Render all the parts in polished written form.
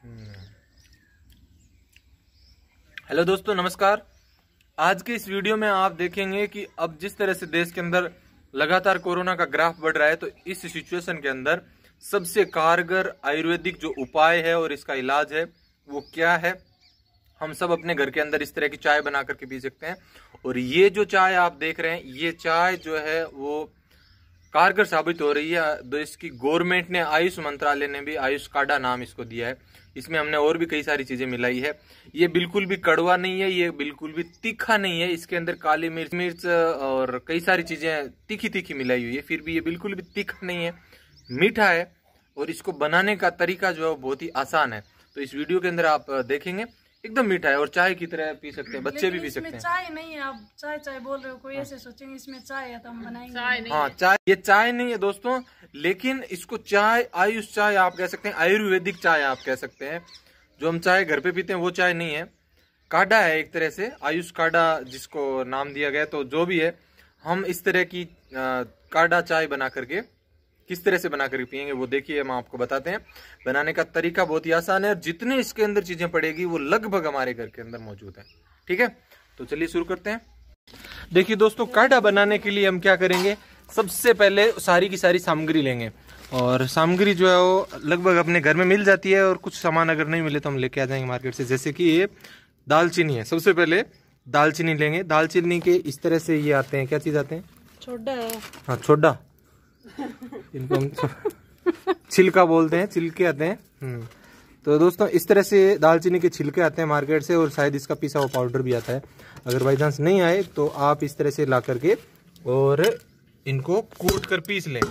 Hello दोस्तों, नमस्कार। आज के इस वीडियो में आप देखेंगे कि अब जिस तरह से देश के अंदर लगातार कोरोना का ग्राफ बढ़ रहा है, तो इस सिचुएशन के अंदर सबसे कारगर आयुर्वेदिक जो उपाय है और इसका इलाज है वो क्या है। हम सब अपने घर के अंदर इस तरह की चाय बना करके पी सकते हैं। और ये जो चाय आप देख रहे हैं, ये चाय जो है वो कारगर साबित हो रही है। देश की गवर्नमेंट ने, आयुष मंत्रालय ने भी आयुष काढ़ा नाम इसको दिया है। इसमें हमने और भी कई सारी चीजें मिलाई है। ये बिल्कुल भी कड़वा नहीं है, ये बिल्कुल भी तीखा नहीं है। इसके अंदर काली मिर्च और कई सारी चीजें तीखी तीखी मिलाई हुई है, फिर भी ये बिल्कुल भी तीखा नहीं है, मीठा है। और इसको बनाने का तरीका जो है बहुत ही आसान है। तो इस वीडियो के अंदर आप देखेंगे, एकदम मीठा है और चाय की तरह पी सकते हैं, बच्चे भी पी सकते हैं। चाय नहीं है, आप चाय चाय बोल रहे हो, कोई ऐसे सोचेंगे इसमें चाय है तो हम बनाएंगे। चाय नहीं हाँ, चाय, ये चाय नहीं है दोस्तों, लेकिन इसको चाय, आयुष चाय आप कह सकते हैं, आयुर्वेदिक चाय आप कह सकते हैं। जो हम चाय घर पे पीते हैं वो चाय नहीं है, काढ़ा है एक तरह से, आयुष काढ़ा जिसको नाम दिया गया। तो जो भी है, हम इस तरह की काढ़ा चाय बना करके किस तरह से बना कर पियेंगे वो देखिए, हम आपको बताते हैं। बनाने का तरीका बहुत ही आसान है और जितने इसके अंदर चीजें पड़ेगी वो लगभग हमारे घर के अंदर मौजूद है। ठीक है, तो चलिए शुरू करते हैं। देखिए दोस्तों, काढ़ा बनाने के लिए हम क्या करेंगे, सबसे पहले सारी की सारी सामग्री लेंगे। और सामग्री जो है वो लगभग अपने घर में मिल जाती है, और कुछ सामान अगर नहीं मिले तो हम लेके आ जाएंगे मार्केट से। जैसे कि ये दालचीनी है, सबसे पहले दालचीनी लेंगे। दालचीनी के इस तरह से ये आते हैं, क्या चीज आते हैं, छोड़ा है। हाँ, छोड़ा, इनको हम छिलका बोलते हैं, छिलके आते हैं। तो दोस्तों इस तरह से दालचीनी के छिलके आते हैं मार्केट से, और शायद इसका पिसा हुआ पाउडर भी आता है। अगर बाई चांस नहीं आए तो आप इस तरह से ला करके और इनको कूट कर पीस लें।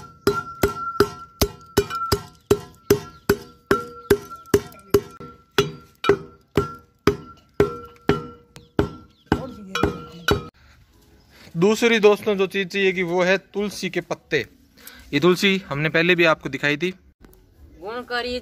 दूसरी दोस्तों जो चीज चाहिए कि वो है तुलसी के पत्ते। ये तुलसी हमने पहले भी आपको दिखाई थी। गुणकारी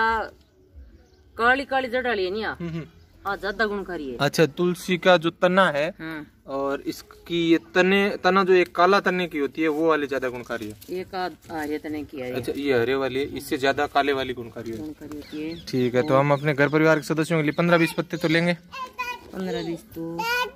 काली काली जड़ वाली है नहीं, ज्यादा गुणकारी है। अच्छा, तुलसी का जो तना है और इसकी ये तना जो एक काला तने की होती है वो वाली ज्यादा गुणकारी है। एक हरे तने की है। अच्छा, ये हरे वाली है, इससे ज्यादा काले वाली गुणकारी है। ठीक है, तो हम अपने घर परिवार के सदस्यों के लिए 15-20 पत्ते तो लेंगे। 15-20 तो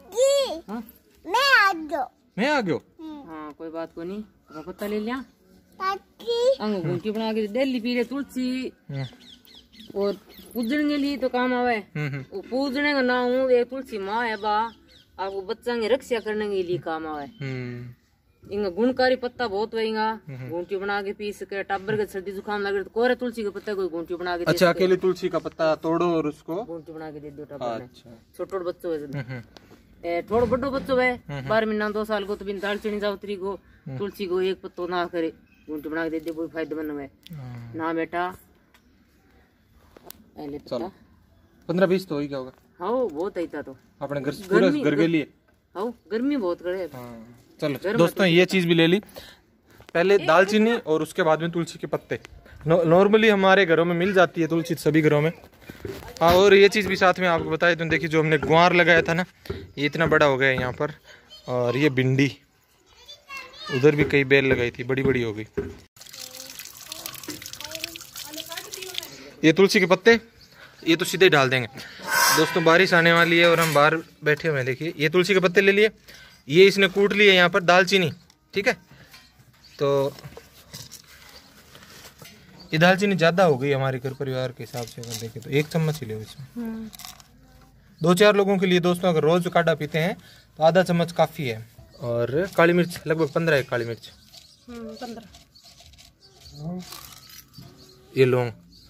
मैं आ गयो। हाँ, कोई बात को नहीं, पत्ता ले लिया। घूंटी बना के डेली पी रहे तुलसी, और पूजने के लिए तो काम आवे। पूजने का नाम हूँ एक तुलसी माँ है बा, आपको बच्चा की रक्षा करने के लिए काम आवे। इनका गुणकारी पत्ता बहुत है। घूंटी बना के पी सके, टब्बर के सर्दी जुकाम लगे तो कोरे तुलसी के पत्ते को घूंटी बना के। अच्छा, अकेले तुलसी का पत्ता तोड़ो और उसको घूंटी बना के दे दो टब्बर में। छोटे बच्चों थोड़ा बड़ो बच्चों है 12 महीना 2 साल को, तो बिन दालचीनी जावत्री को तुलसी को एक पत्तो ना करे, घूंटी बना के दे दे, कोई फायदेमंद है ना बेटा। 15-20 तो ही क्या होगा। हाँ, बहुत है तो अपने घर के लिए। हाँ, गर्मी बहुत करे। चलो दोस्तों, ये चीज भी ले ली। पहले दालचीनी और उसके बाद में तुलसी के पत्ते। नॉर्मली हमारे घरों में मिल जाती है तुलसी, सभी घरों में। हाँ, और ये चीज भी साथ में आपको बताया तो देखिए, जो हमने गुआर लगाया था ना, ये इतना बड़ा हो गया है यहाँ पर। और ये भिंडी, उधर भी कई बेल लगाई थी, बड़ी बड़ी हो गई। ये तुलसी के पत्ते, ये तो सीधे डाल देंगे। दोस्तों बारिश आने वाली है और हम बाहर बैठे हुए हैं। देखिए, ये तुलसी के पत्ते ले लिए, ये इसने कूट लिए यहाँ पर दालचीनी। ठीक है, तो ये दालचीनी ज्यादा हो गई हमारे घर परिवार के हिसाब से अगर देखें तो 1 चम्मच ही ले इसमें। 2-4 लोगों के लिए दोस्तों, अगर रोज काढ़ा पीते हैं तो आधा चम्मच काफी है। और काली मिर्च लगभग 15 है काली मिर्च। 15। ये लौंग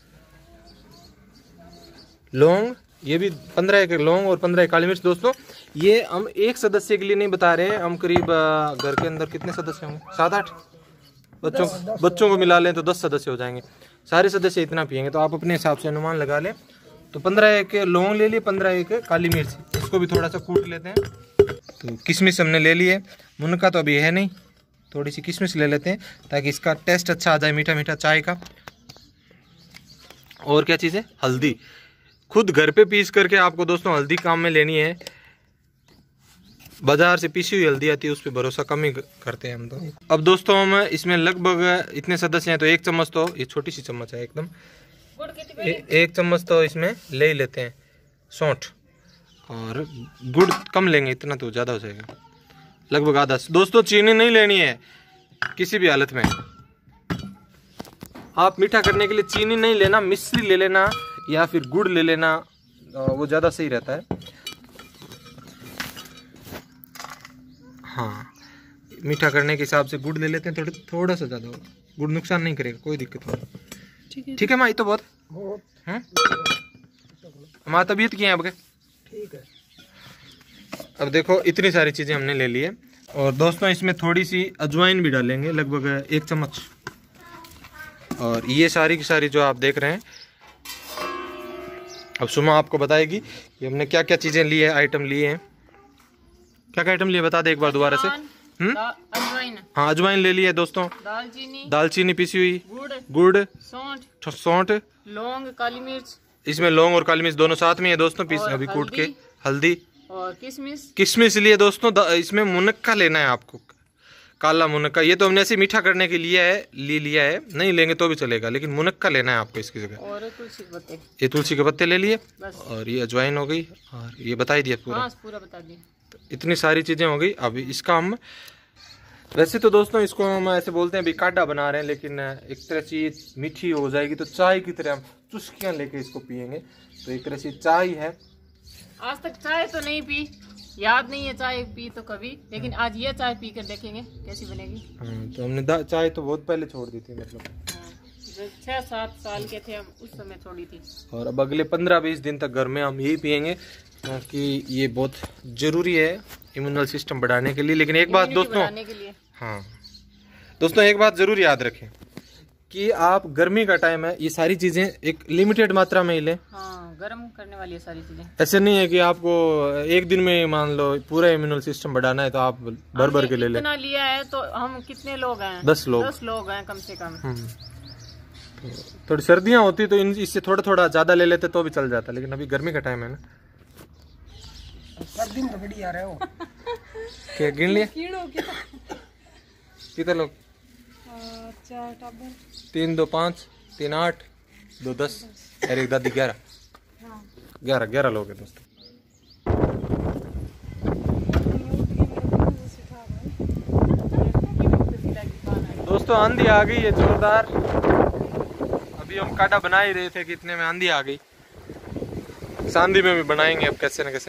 ये भी 15 है लौंग और 15 है काली मिर्च। दोस्तों ये हम एक सदस्य के लिए नहीं बता रहे हैं, हम करीब घर के अंदर कितने सदस्य होंगे, 7-8 बच्चों को मिला लें तो 10 सदस्य हो जाएंगे। सारे सदस्य इतना पियेंगे, तो आप अपने हिसाब से अनुमान लगा लें। तो 15 एक लौंग ले लिए, 15 एक काली मिर्च, इसको भी थोड़ा सा कूट लेते हैं। तो किशमिश हमने ले लिए, मुनका तो अभी है नहीं, थोड़ी सी किशमिश ले लेते हैं ताकि इसका टेस्ट अच्छा आ जाए, मीठा मीठा चाय का। और क्या चीज़ है, हल्दी। खुद घर पे पीस करके आपको दोस्तों हल्दी काम में लेनी है। बाजार से पीसी हुई हल्दी आती है, उस पर भरोसा कम ही करते हैं हम तो। अब दोस्तों हम इसमें लगभग इतने सदस्य हैं तो 1 चम्मच, तो ये छोटी सी चम्मच है एकदम, एक चम्मच तो इसमें ले ही लेते हैं सौंठ, और गुड़ कम लेंगे, इतना तो ज़्यादा हो जाएगा, लगभग आधा। दोस्तों चीनी नहीं लेनी है किसी भी हालत में, आप मीठा करने के लिए चीनी नहीं लेना, मिश्री ले लेना या फिर गुड़ ले लेना, वो ज़्यादा सही रहता है। हाँ, मीठा करने के हिसाब से गुड़ ले लेते हैं, थोड़ा सा ज़्यादा होगा, गुड़ नुकसान नहीं करेगा, कोई दिक्कत नहीं। ठीक है माँ, ये तो बहुत है, हमारा तबीयत की है अब के। ठीक है, अब देखो इतनी सारी चीज़ें हमने ले ली है, और दोस्तों इसमें थोड़ी सी अजवाइन भी डालेंगे, लगभग 1 चम्मच। और ये सारी की सारी जो आप देख रहे हैं, अब सुमा आपको बताएगी कि हमने क्या क्या चीज़ें ली है, आइटम लिए हैं। क्या क्या आइटम लिए बता दे एक बार दोबारा से। अजवाइन, हाँ अजवाइन ले ली है दोस्तों, दालचीनी पिसी हुई, गुड़, सौंठ, लौंग, काली मिर्च, इसमें लौंग और काली मिर्च दोनों साथ में है दोस्तों, पीस अभी कूट के, हल्दी और किशमिश लिए दोस्तों। इसमें मुनक्का लेना है आपको, काला मुनक्का, ये तो हमने ऐसे मीठा करने के लिए लिया है, नहीं लेंगे तो भी चलेगा, लेकिन मुनक्का लेना है आपको इसकी जगह। और तुलसी के पत्ते, ये तुलसी के पत्ते ले लिए, और ये अजवाइन हो गई, और ये बता ही दिया पूरा। हाँ, पूरा बता दिया। तो इतनी सारी चीजें हो गई। अभी इसका हम, वैसे तो दोस्तों इसको हम ऐसे बोलते हैं अभी काढ़ा बना रहे हैं, लेकिन एक तरह से ये मीठी हो जाएगी तो चाय की तरह हम चुस्कियां लेके इसको पियेंगे, तो एक तरह से चाय है। आज तक चाय तो नहीं पी, याद नहीं है चाय पी तो कभी, लेकिन आज ये चाय पी कर देखेंगे कैसी बनेगी। तो हमने चाय तो बहुत पहले छोड़ दी थी, मतलब जब 6-7 साल के थे हम उस समय छोड़ी थी, और अब अगले 15-20 दिन तक घर में हम यही पियेंगे, क्योंकि ये बहुत जरूरी है इम्यूनल सिस्टम बढ़ाने के लिए। लेकिन एक बात दोस्तों, हाँ दोस्तों एक बात जरूर याद रखें कि आप गर्मी का टाइम है, ये सारी चीजें एक लिमिटेड मात्रा में ही लें। हाँ, गर्म करने वाली है सारी चीजें, ऐसे नहीं है कि आपको एक दिन में मान लो पूरा इम्यूनल सिस्टम बढ़ाना है तो आप भर भर के ले लें। इतना लिया है तो हम कितने लोग हैं? 10 लोग हैं कम से कम। तो थोड़ी सर्दियां होती तो इससे थोड़ा थोड़ा ज्यादा ले लेते तो भी चल जाता, लेकिन अभी गर्मी का टाइम है ना। सर्दी में तो बड़ी आ रहे हो क्या गिन लिया कितने लोग? 3 2 5 3 8 2 10 और एक दादी 11 लोग हैं दोस्तों। दोस्तों आंधी आ गई है जोरदार, अभी हम काढ़ा बना ही रहे थे कि इतने में आंधी आ गई। आंधी में भी बनाएंगे अब कैसे न कैसे।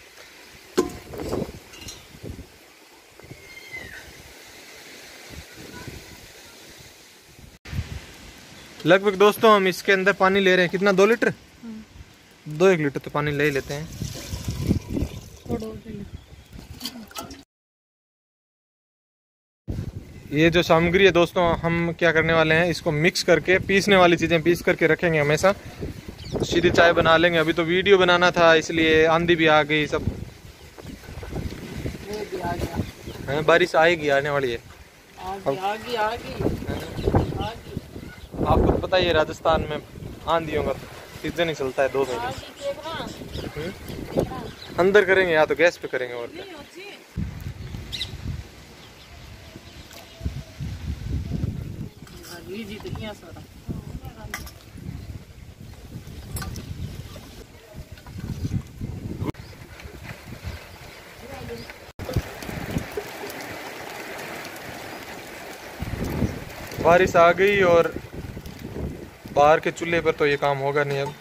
लगभग दोस्तों हम इसके अंदर पानी ले रहे हैं, कितना 2 लीटर 2-1 लीटर तो पानी ले ही लेते हैं। ये जो सामग्री है दोस्तों, हम क्या करने वाले हैं, इसको मिक्स करके पीसने वाली चीजें पीस करके रखेंगे हमेशा, सीधी चाय बना लेंगे। अभी तो वीडियो बनाना था इसलिए आंधी भी आ गई, सब है, बारिश आएगी, आने वाली है। आपको तो पता ही है राजस्थान में आंधियों का सीजन ही चलता है 2 महीने। अंदर करेंगे या तो गैस पे करेंगे, और क्या। बारिश आ गई और बाहर के चूल्हे पर तो ये काम होगा नहीं अब।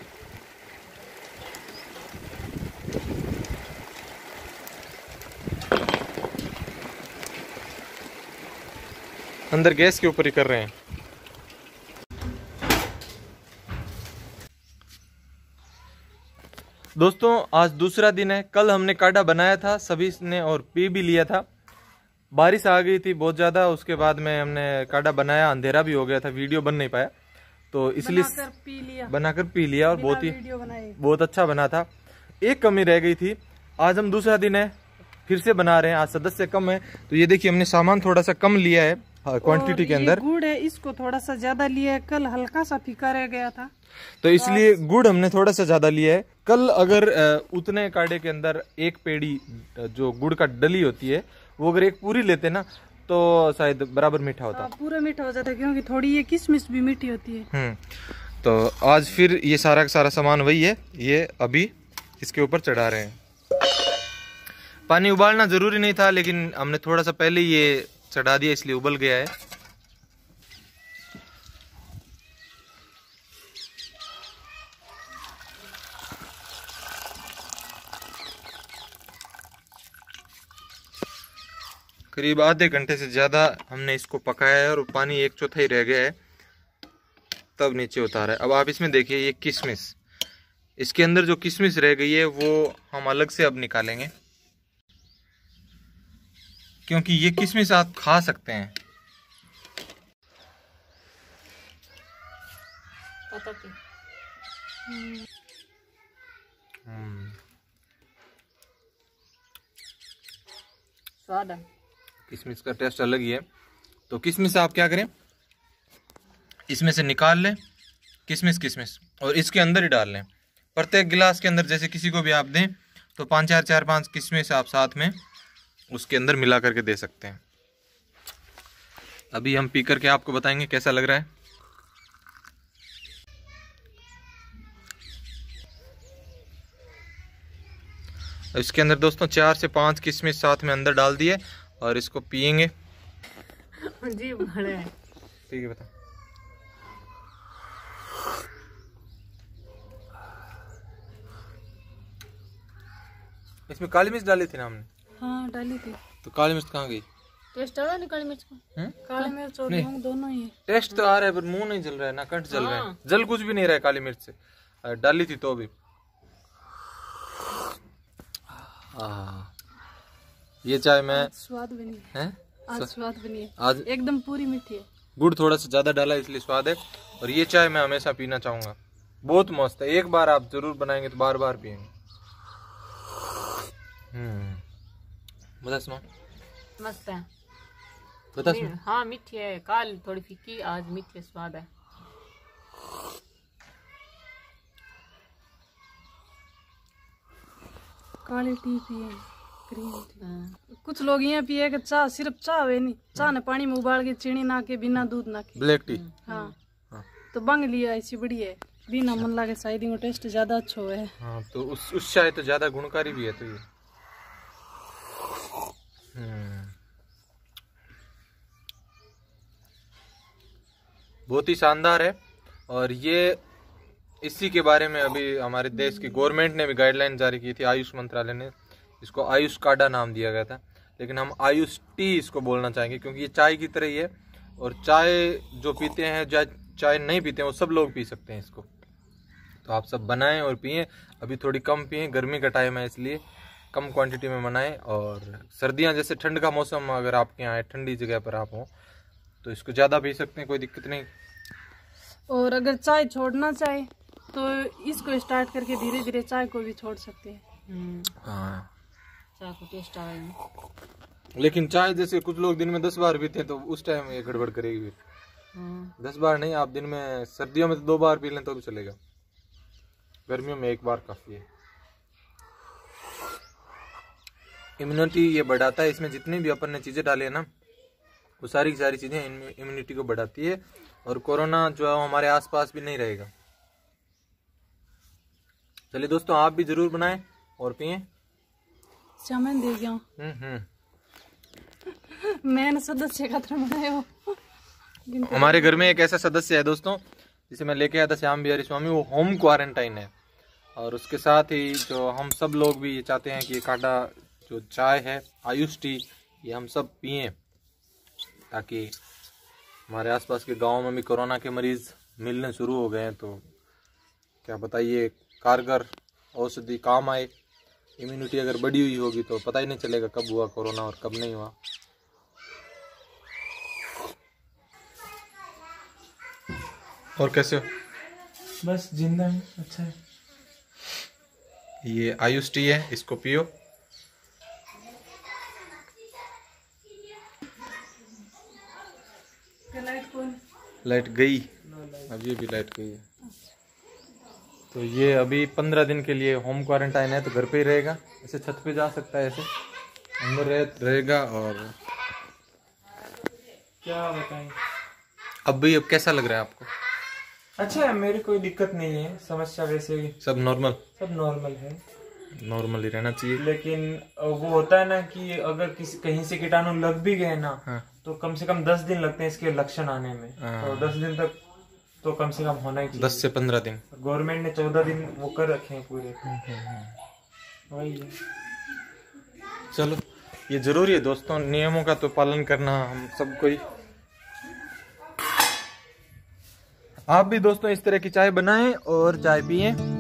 अंदर गैस के ऊपर ही कर रहे हैं। दोस्तों आज दूसरा दिन है, कल हमने काढ़ा बनाया था सभी ने और पी भी लिया था। बारिश आ गई थी बहुत ज़्यादा, उसके बाद में हमने काढ़ा बनाया, अंधेरा भी हो गया था, वीडियो बन नहीं पाया, तो इसलिए बनाकर पी लिया और बहुत अच्छा बना था। एक कमी रह गई थी, आज हम दूसरा दिन है फिर से बना रहे हैं, आज सदस्य कम है, तो ये देखिए हमने सामान थोड़ा सा कम लिया है क्वांटिटी के अंदर। गुड़ है, इसको थोड़ा सा ज्यादा लिया है, कल हल्का सा फीका रह गया था तो इसलिए गुड़ हमने थोड़ा सा ज्यादा लिया है। कल अगर उतने काढ़े के अंदर एक पेड़ी जो गुड़ का डली होती है वो अगर एक पूरी लेते ना तो शायद बराबर मीठा होता। पूरा मीठा हो जाता, क्योंकि थोड़ी ये किशमिश भी मीठी होती है। तो आज फिर ये सारा का सारा सामान वही है, ये अभी इसके ऊपर चढ़ा रहे हैं। पानी उबालना ज़रूरी नहीं था, लेकिन हमने थोड़ा सा पहले ये चढ़ा दिया इसलिए उबल गया है। करीब आधे घंटे से ज़्यादा हमने इसको पकाया है और पानी 1/4 रह गया है, तब नीचे उतारा है। अब आप इसमें देखिए ये किशमिश, इसके अंदर जो किशमिश रह गई है वो हम अलग से अब निकालेंगे, क्योंकि ये किशमिश आप खा सकते हैं। स्वाद है, किशमिश का टेस्ट अलग ही है। तो किशमिश आप क्या करें, इसमें से निकाल लें किशमिश और इसके अंदर ही डाल लें। प्रत्येक गिलास के अंदर जैसे किसी को भी आप दें तो 5 किशमिश आप साथ में उसके अंदर मिला करके दे सकते हैं। अभी हम पी करके आपको बताएंगे कैसा लग रहा है। इसके अंदर दोस्तों 4 से 5 किशमिश साथ में अंदर डाल दिए और इसको पियेंगे। जी बड़े ठीक है, बता। इसमें काली मिर्च डाली थी ना हमने? हाँ डाली थी। तो काली मिर्च कहाँ गई? टेस्ट आ रहा है काली मिर्च का? काली मिर्च और मूंग दोनों ही है। टेस्ट तो आ रहा है पर मुंह नहीं जल रहा है, ना कंठ जल रहा है, जल कुछ भी नहीं रहा है काली मिर्च से। डाली थी तो भी। ये चाय में स्वाद बनी है, आज स्वाद बनी है, आज एकदम पूरी मीठी है। गुड़ थोड़ा सा ज्यादा डाला इसलिए स्वाद है। और ये चाय मैं हमेशा पीना चाहूंगा, बहुत मस्त है। एक बार आप जरूर बनाएंगे तो बार बार पियेंगे। बता सुनो, मस्त है। बता सुनो। हाँ मीठी है, काल थोड़ी फीकी, आज मीठी स्वाद है। काली टी पिए, ग्रीन टी। कुछ लोग ये पिए कि चाह, सिर्फ चाह है नहीं, चाह ने पानी में उबाल के चीनी ना के, बिना दूध ना के, ब्लैक टी। हाँ तो बंग लिया ऐसी बढ़िया है, बिना मन लागे शायद ही टेस्ट ज्यादा अच्छा है। हाँ तो उस चाय तो ज्यादा गुणकारी भी है। तो ये बहुत ही शानदार है। और ये इसी के बारे में अभी हमारे देश की गवर्नमेंट ने भी गाइडलाइन जारी की थी, आयुष मंत्रालय ने। इसको आयुष काढ़ा नाम दिया गया था, लेकिन हम आयुष टी इसको बोलना चाहेंगे, क्योंकि ये चाय की तरह ही है। और चाय जो पीते हैं, चाय नहीं पीते हैं, वो सब लोग पी सकते हैं इसको। तो आप सब बनाएं और पिएं। अभी थोड़ी कम पिएं, गर्मी का टाइम है इसलिए कम क्वांटिटी में बनाएं। और सर्दियां जैसे ठंड का मौसम अगर आपके यहाँ ठंडी जगह पर आप हो तो इसको ज़्यादा पी सकते हैं, कोई दिक्कत नहीं। और अगर चाय छोड़ना चाहे तो इसको स्टार्ट करके धीरे धीरे चाय को भी छोड़ सकते हैं। हाँ, चाय को टेस्ट आएगा। लेकिन चाय जैसे कुछ लोग दिन में 10 बार पीते हैं तो उस टाइम ये गड़बड़ करेगी। 10 बार नहीं, आप दिन में सर्दियों में तो 2 बार पी लें तो भी चलेगा, गर्मियों में 1 बार काफी है। इम्यूनिटी ये बढ़ाता है। इसमें जितनी भी अपन ने चीजें डाली है ना, वो सारी की सारी चीजें इम्यूनिटी को बढ़ाती है। और कोरोना जो है हमारे आसपास भी नहीं रहेगा। चलिए दोस्तों, आप भी जरूर बनाएं और पिएं। सामान दे गया मैंने सदस्य का तरह बनाया हो। हमारे घर में एक ऐसा सदस्य है दोस्तों जिसे मैं लेके आया था, श्याम बिहारी स्वामी। वो होम क्वारंटाइन है और उसके साथ ही जो हम सब लोग भी ये चाहते हैं कि ये काढ़ा जो चाय है, आयुष टी, ये हम सब पिएं, ताकि हमारे आसपास के गांव में भी कोरोना के मरीज मिलने शुरू हो गए हैं। तो क्या बताइए, कारगर औषधि काम आए। इम्यूनिटी अगर बढ़ी हुई होगी तो पता ही नहीं चलेगा कब हुआ कोरोना और कब नहीं हुआ। और कैसे हो? बस जिंदा है, अच्छा है। ये आयुष टी है, इसको पियो। लाइट गई, अब ये भी लाइट गई है। तो ये अभी 15 दिन के लिए होम क्वारंटाइन है, तो घर पे ही रहेगा। ऐसे छत पे जा सकता है, ऐसे अंदर रहेगा। और क्या बताएं, अब कैसा लग रहा है आपको? अच्छा है, मेरी कोई दिक्कत नहीं है, समस्या वैसे सब नॉर्मल है, नॉर्मल ही रहना चाहिए। लेकिन वो होता है ना कि अगर किसी कहीं से कीटाणु लग भी गए ना, हाँ। तो कम से कम 10 दिन लगते हैं इसके लक्षण आने में। तो 10 दिन तक तो कम से कम होना ही चाहिए। 10 से 15 दिन। गवर्नमेंट ने 14 दिन वो कर रखे हैं पूरे। वही है। चलो ये जरूरी है दोस्तों, नियमों का तो पालन करना हम सबको ही। आप भी दोस्तों इस तरह की चाय बनाएं और चाय पिएं।